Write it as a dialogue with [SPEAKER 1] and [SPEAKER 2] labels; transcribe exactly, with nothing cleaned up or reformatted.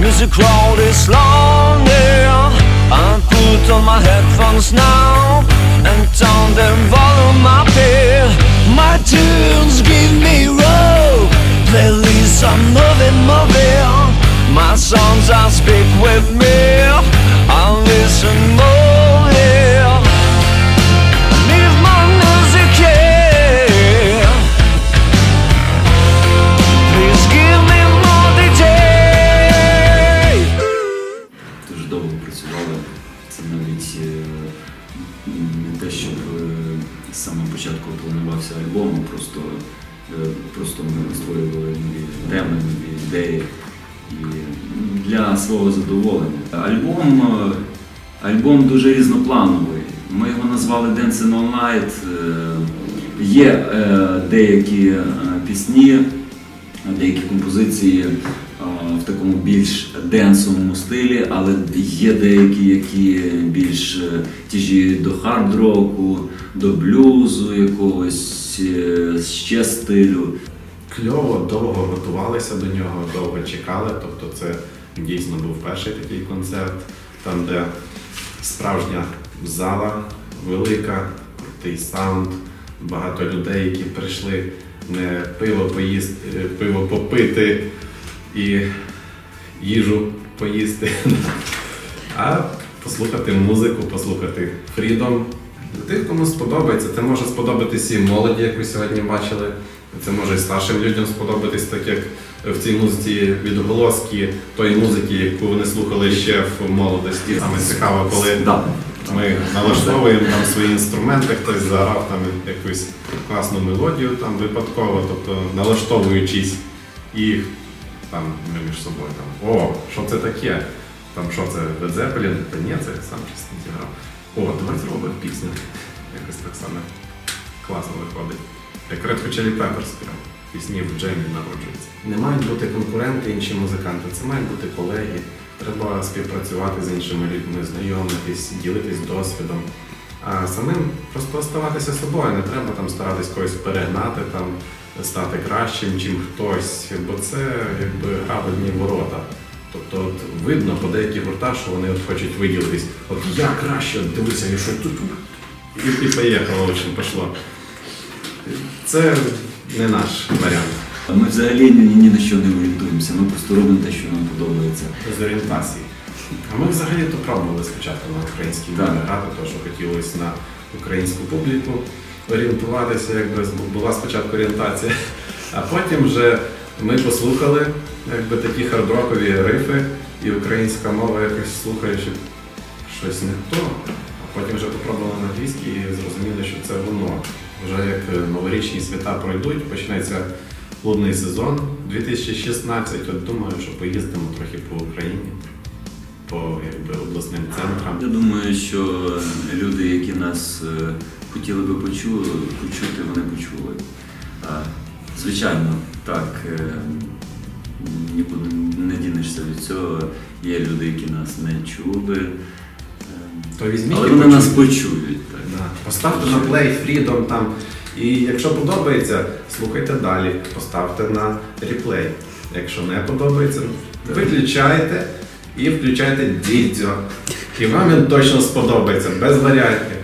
[SPEAKER 1] Music crowd is lonely. I put on my headphones now and turn the volume up here. My tunes give me rope, playlist I'm moving, moving. My songs I speak with me, I listen more here. Leave my music here. Please give me more detail.
[SPEAKER 2] Дуже довго працювали. Це навіть не те, щоб з самого початку планувався альбом, а просто, просто ми створювали нові теми, нові ідеї і для свого задоволення. Альбом, альбом дуже різноплановий. Ми його назвали Dancing All Night. Є деякі пісні, деякі композиції в такому більш денсовому стилі, але є деякі, які більш тяжіють до хард-року, до блюзу якогось ще стилю.
[SPEAKER 3] Кльово, довго готувалися до нього, довго чекали, тобто це дійсно був перший такий концерт, там де справжня зала, велика, крутий саунд, багато людей, які прийшли не пиво поїсти, пиво попити і їжу поїсти, а послухати музику, послухати Freedom. Тих, кому сподобається, це може сподобатись і молоді, як ви сьогодні бачили, це може і старшим людям сподобатись, так як в цій музиці відголоски тої музики, яку вони слухали ще в молодості. Саме цікаво, коли ми налаштовуємо там свої інструменти, хтось заграв там якусь класну мелодію там випадково, тобто налаштовуючись і там ми між собою там, о, що це таке? Там що це, Led Zeppelin? Та ні, це сам чесно зіграв. О, давай зробимо пісню. Якось так само класно виходить. Як Red Hot Chili Peppers прям. Пісні в джемі народжуються. Не мають бути конкуренти, інші музиканти, це мають бути колеги. Треба співпрацювати з іншими людьми, знайомитись, ділитись досвідом. А самим просто оставатися собою, не треба там старатись когось перегнати, там, стати кращим, чим хтось, бо це якби гра в одні ворота. Тобто от, видно по деяких гуртах, що вони от хочуть виділитись. От я краще, дивися, я що тут. І, і поїхало, очень пішло. Це не наш варіант.
[SPEAKER 2] Ми взагалі ні, ні на що не орієнтуємося, ми просто робимо те, що нам подобається.
[SPEAKER 3] З орієнтації. А ми взагалі-то пробували спочатку на українській мові грати, тому що хотілося на українську публіку орієнтуватися, якби була спочатку орієнтація. А потім вже ми послухали якби, такі хардрокові рифи, і українська мова якось слухає, що щось не то. А потім вже попробували на англійській і зрозуміли, що це воно. Вже як новорічні свята пройдуть, почнеться лунний сезон дві тисячі шістнадцятий. От думаю, що поїздимо трохи по Україні, по якби, обласним центрам.
[SPEAKER 2] Я думаю, що люди, які нас хотіли би почу, почути, вони почули. Звичайно, так, нікуди не дінешся від цього. Є люди, які нас не чули.
[SPEAKER 3] То візьміть,
[SPEAKER 2] але вони нас почують. Так.
[SPEAKER 3] Да. Поставте на плей Freedom там. І якщо подобається, слухайте далі. Поставте на реплей. Якщо не подобається, виключайте і включайте дідзьо. І вам він точно сподобається, без варіантів.